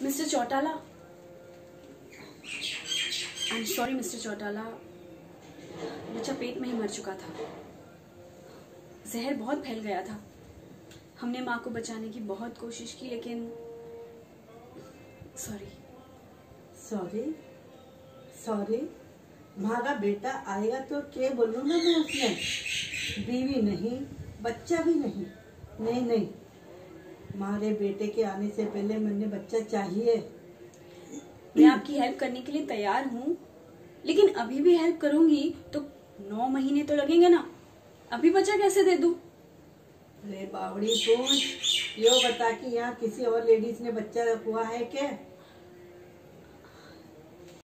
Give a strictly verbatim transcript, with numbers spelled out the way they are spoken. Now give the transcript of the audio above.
Mister Chautala, I am sorry mister Chautala, बच्चा पेट में ही मर चुका था। जहर बहुत फैल गया था। हमने माँ को बचाने की बहुत कोशिश की, लेकिन सॉरी सॉरी सॉरी माँ का बेटा आएगा तो क्या बोलूँगा मैं उसमें? बीवी नहीं, बच्चा भी नहीं। नहीं नहीं, हमारे बेटे के आने से पहले मैंने बच्चा चाहिए। मैं आपकी हेल्प करने के लिए तैयार हूँ, लेकिन अभी भी हेल्प करूंगी तो नौ महीने तो लगेंगे ना। अभी बच्चा कैसे दे दूँ? अरे बावड़ी पूछ, यो बता कि यहाँ किसी और लेडीज ने बच्चा हुआ है क्या?